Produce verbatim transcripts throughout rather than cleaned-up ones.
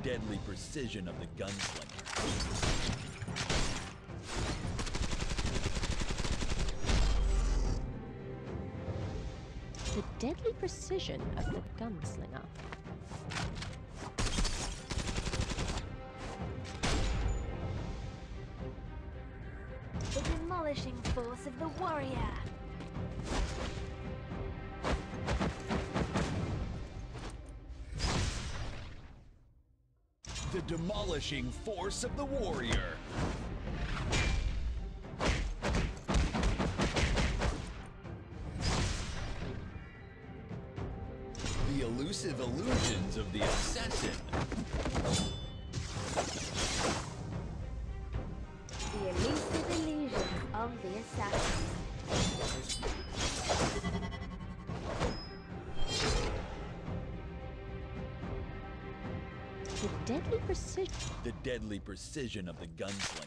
deadly precision of the gunslinger. The deadly precision of the gunslinger. The demolishing force of the warrior. The demolishing force of the warrior. The elusive illusions of the assassin. The elusive illusions of the assassin. The deadly precision. The deadly precision of the gunslinger.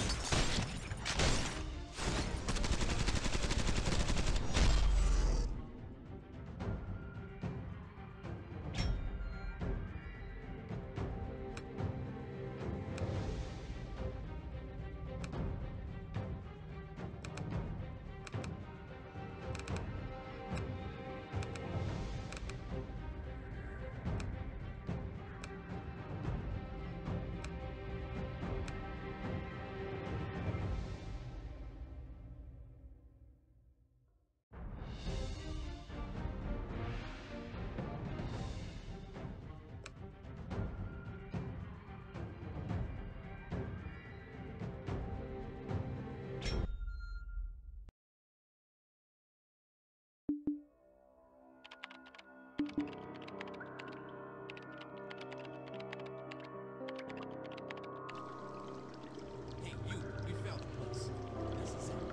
Hey, you, we found the place. This is it.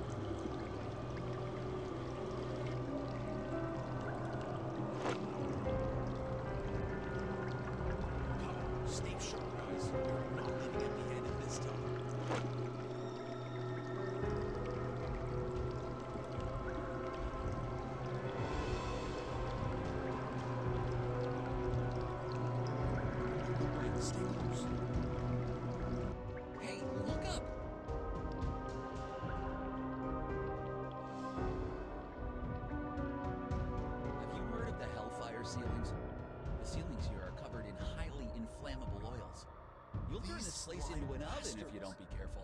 Come on, stay sharp, guys. We're not leaving empty-handed this time. Wait, stay close. Hey, look up! Have you heard of the Hellfire ceilings? The ceilings here are covered in highly inflammable oils. You'll turn These this place slime into an oven if bastards. you don't be careful.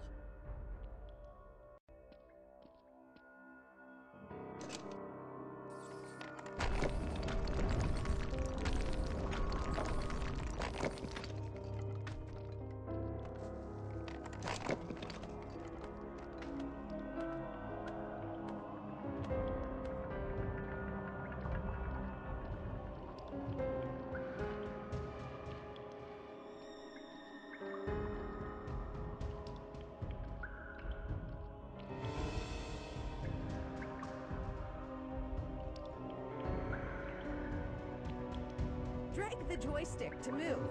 Drag the joystick to move.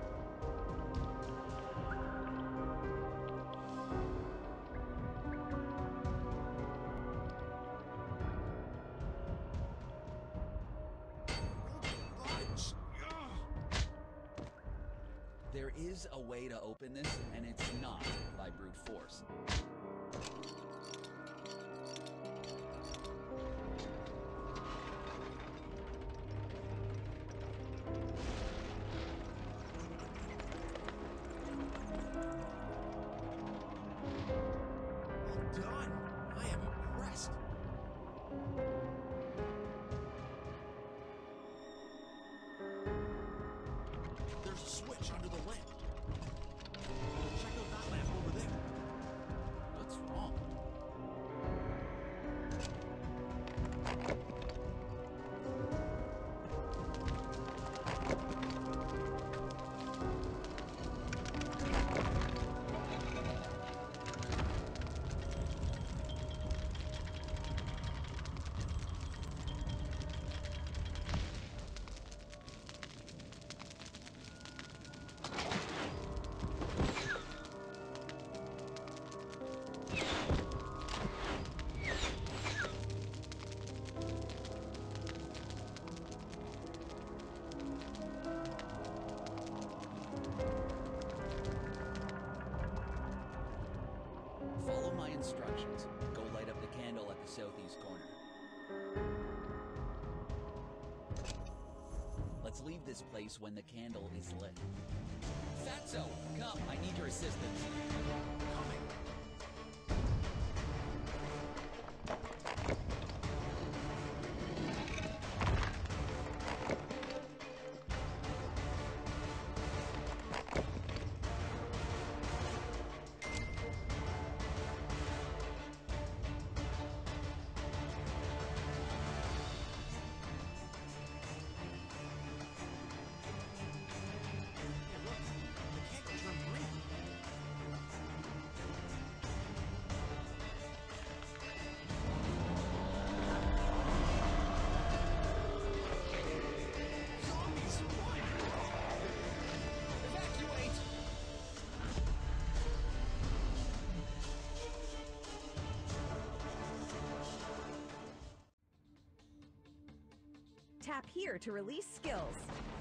Fudge! There is a way to open this, and it's not by brute force. Well done! I am impressed. There's a switch under the lamp. Check out that lamp over there. What's wrong? southeast corner. Let's leave this place when the candle is lit. Fatso, come, I need your assistance. Coming. Tap here to release skills.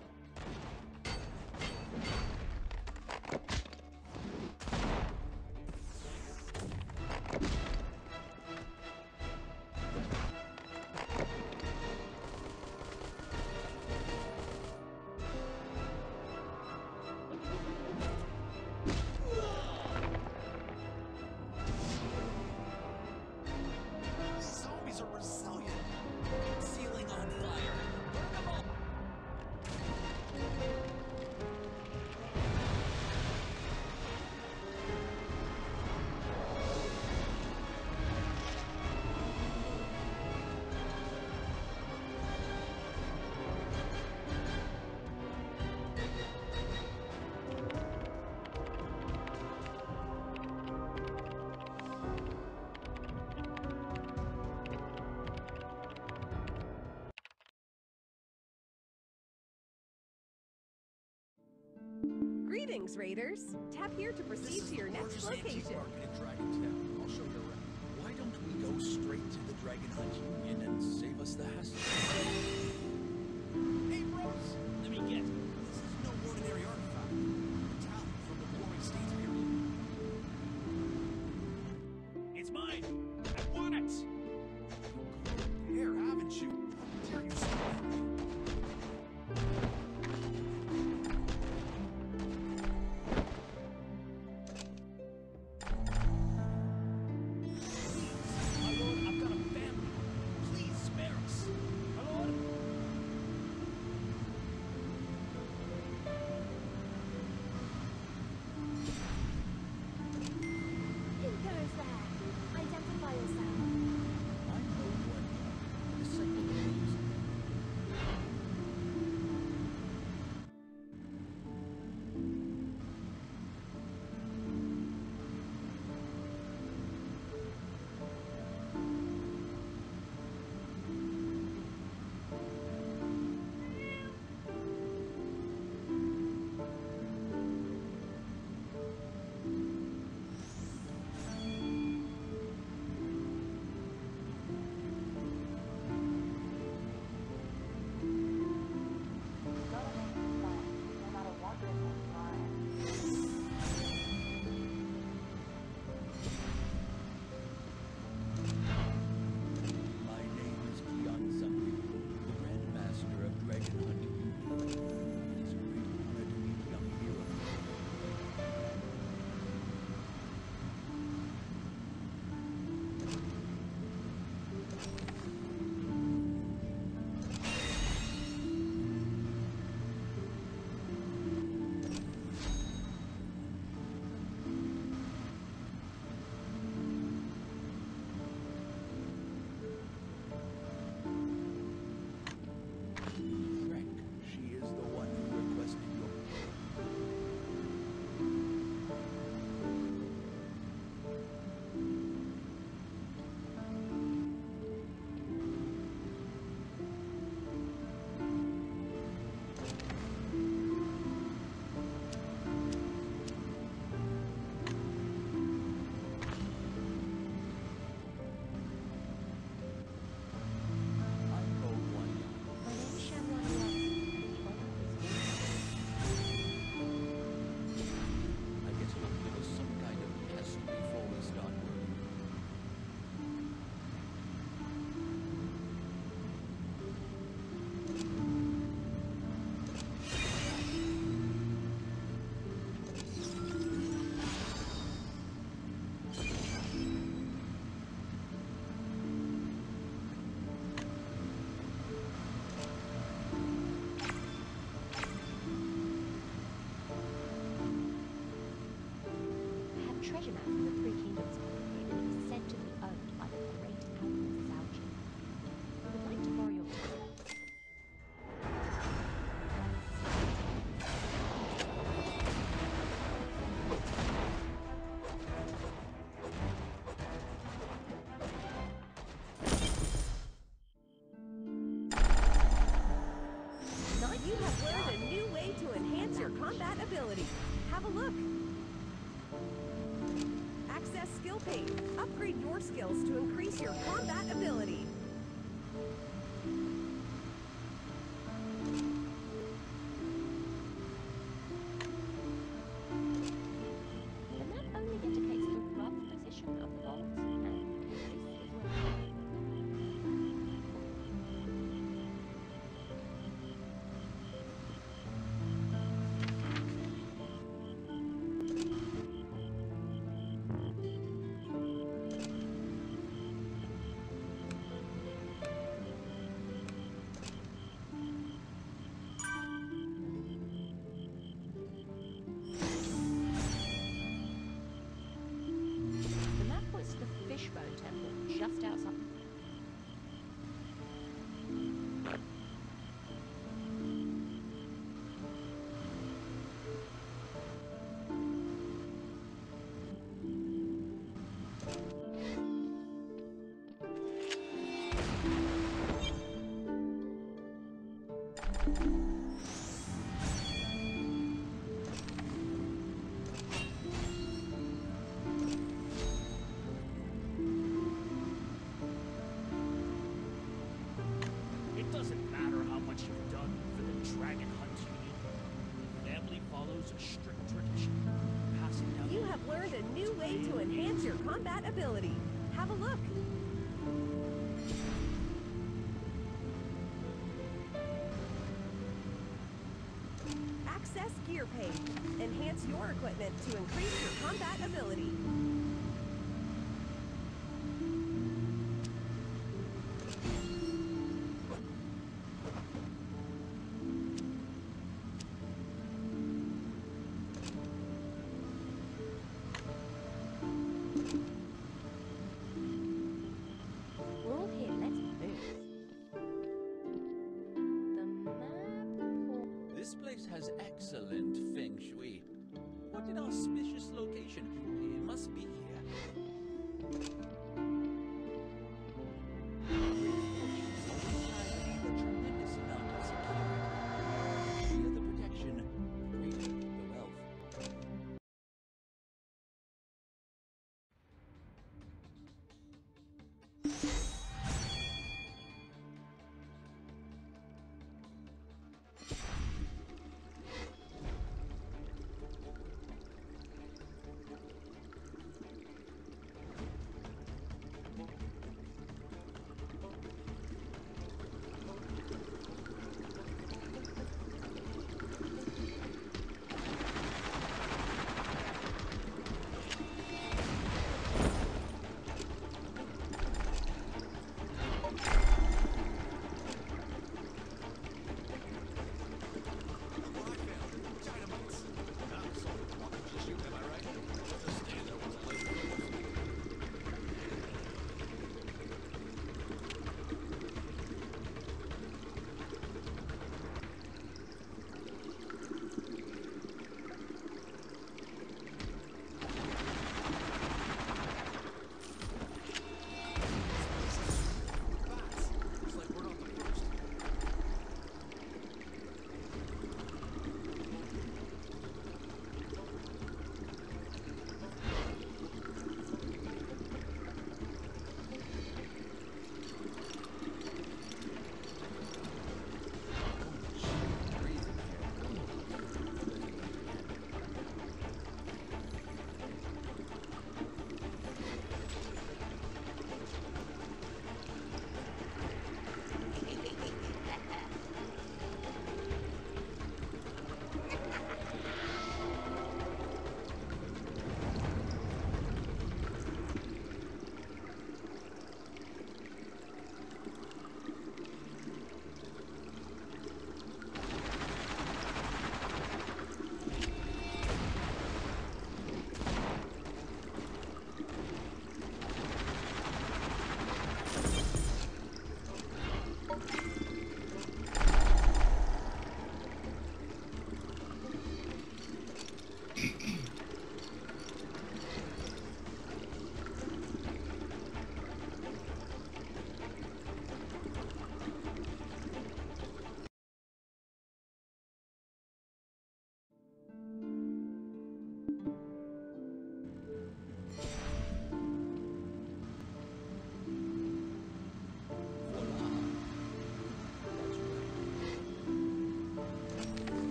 Zombies are resilient. Ceiling on fire. Burn 'em all. Greetings, Raiders. Tap here to proceed to your next This is the largest location. antique market in Dragontown. I'll show you around. Why don't we go straight to the Dragon Hunt Union and save us the hassle? Hey, bros! Let me guess. This is no ordinary artifact. A talent from the Warring States period. It's mine! I want it! Here, haven't you? Tear yourself free. My lord, I've got a family. Please spare us. skill page. Upgrade your skills to increase your combat ability. The map only indicates the rough position of the vaults, and this is where we are. The map points to the Fishbone Temple just outside. It doesn't matter how much you've done for the dragon hunt you need. Family follows a strict tradition, passing down. You have learned a new way to enhance your combat ability. Have a look. Access gear page. Enhance your equipment to increase your combat ability. We're all here, let's move. The map po- This place has excellent feng shui. What an auspicious location. It must be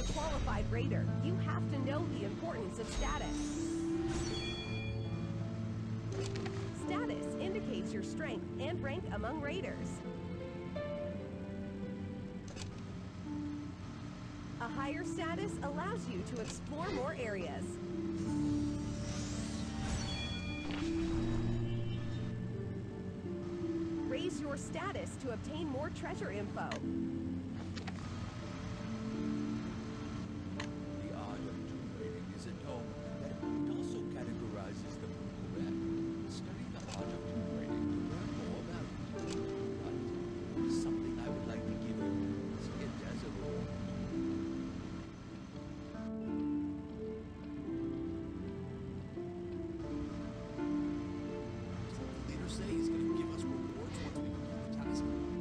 qualified raider, you have to know the importance of status. Status indicates your strength and rank among raiders. A higher status allows you to explore more areas. Raise your status to obtain more treasure info. The art of tomb raiding is a tome that also categorizes the correct. Study the art of tomb raiding to learn more about it. But there is something I would like to give you. See it as a reward. The leader say he's going to give us rewards once we complete the task.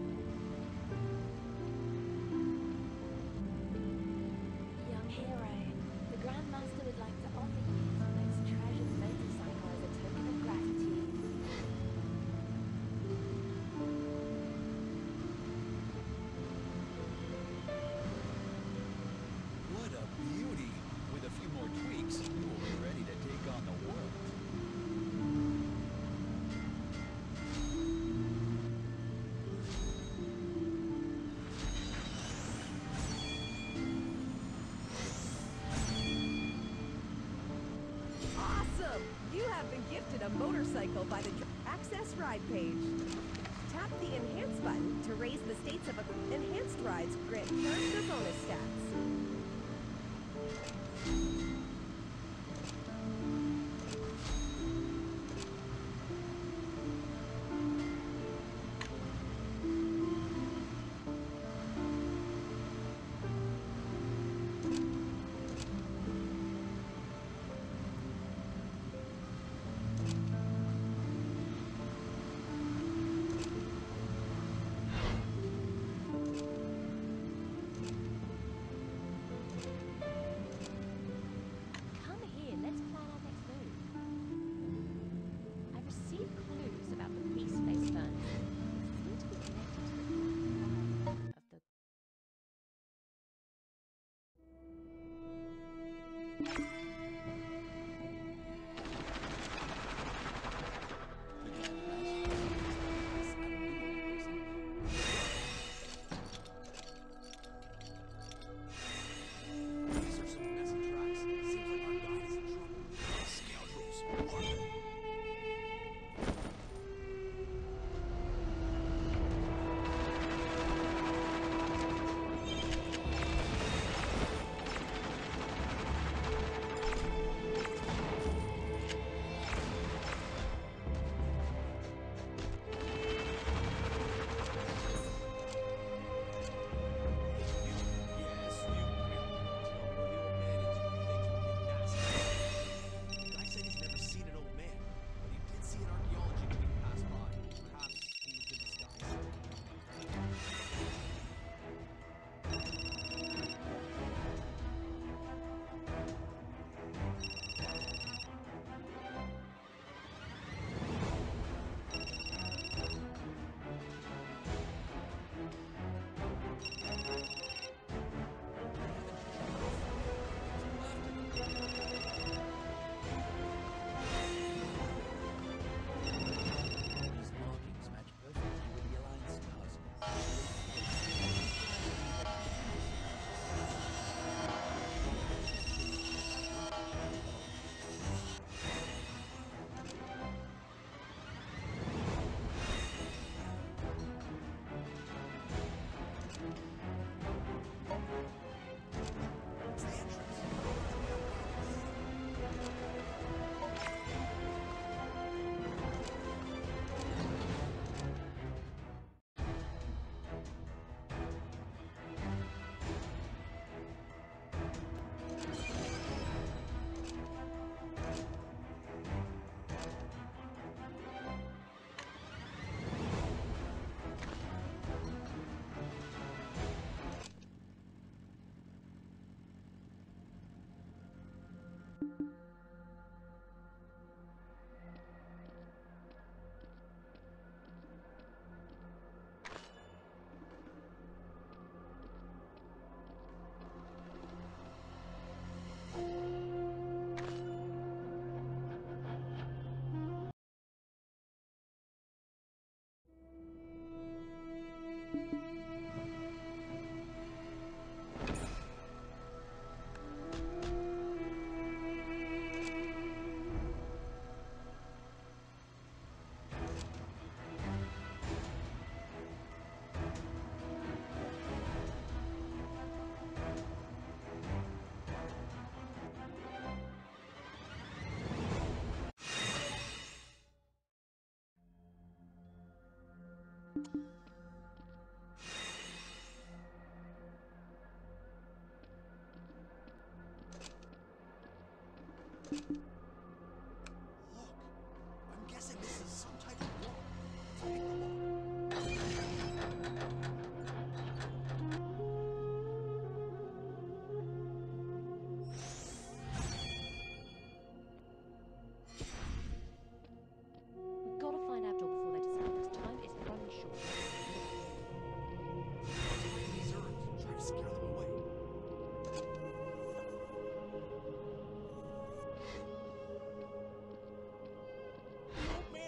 Young hero, the Grandmaster would like to offer you this treasured motorcycle as a token of gratitude. What a beauty! With a few more tweaks, you will be ready to take on the world. Awesome! You have been gifted a motorcycle by the Dr- Access Ride page. Tap the Enhance button to raise the states of a enhanced rides grant character bonus stats.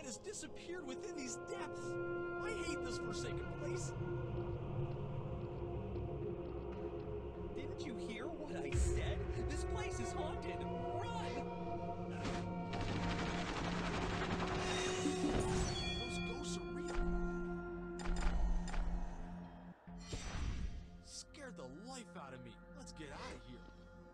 has disappeared within these depths. I hate this forsaken place. Didn't you hear what I said? This place is haunted. Run! Those ghosts are real. Scared the life out of me. Let's get out of here.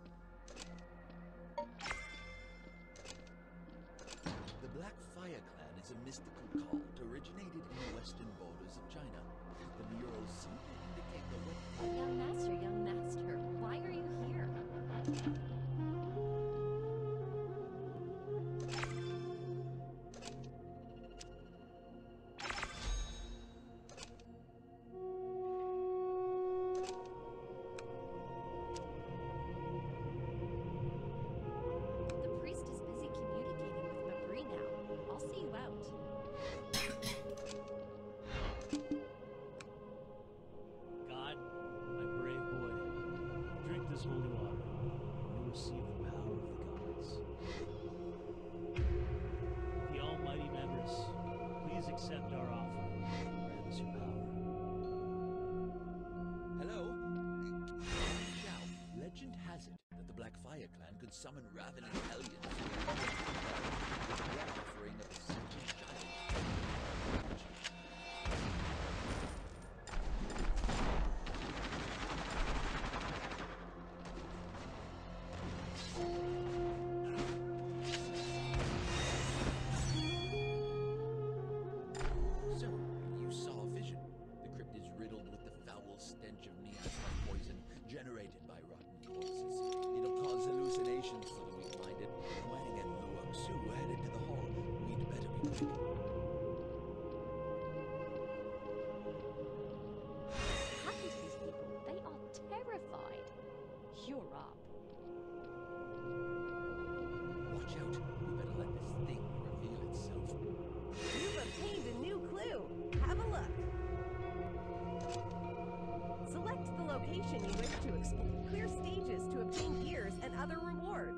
The Black Fire Clan is a mystical cult originated in the western borders of China. The murals seem to indicate the wet. Young master, young master, why are you here? The priest is busy communicating with Mabri now. I'll see you out. God, my brave boy, drink this holy water, and you'll receive the power of the gods. The almighty members, please accept our offering and grant us your power. Hello? Xiao, legend has it that the Black Fire Clan could summon ravening hellions with the offering of a sentient child. So, you saw a vision. The crypt is riddled with the foul stench of miasma poison generated by rotten corpses. It'll cause hallucinations for the weak-minded. Wang and Luoxu Su headed to the hall. We'd better be quick. What happened to these people? They are terrified. You're up. Watch out. We better let this thing reveal itself. You've obtained a new clue. Have a look. Select the location you wish to explore. Clear stages to obtain gears and other rewards.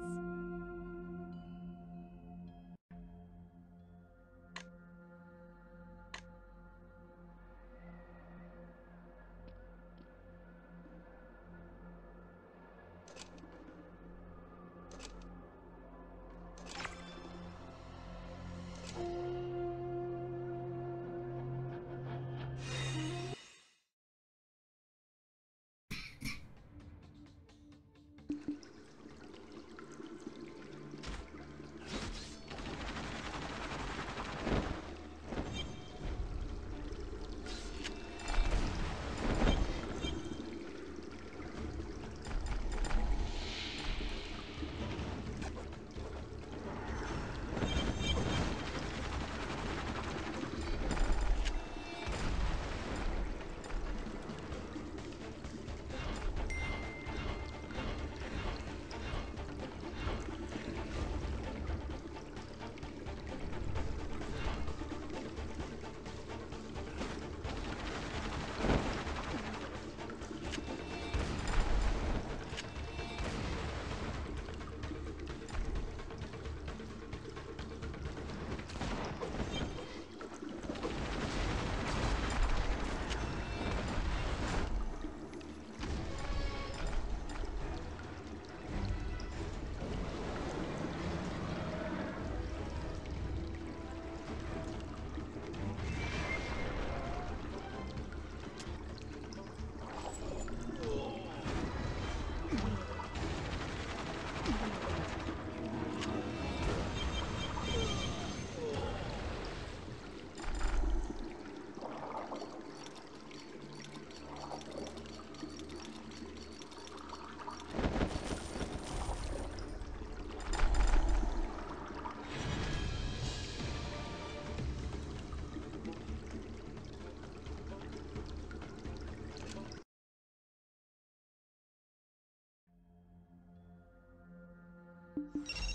You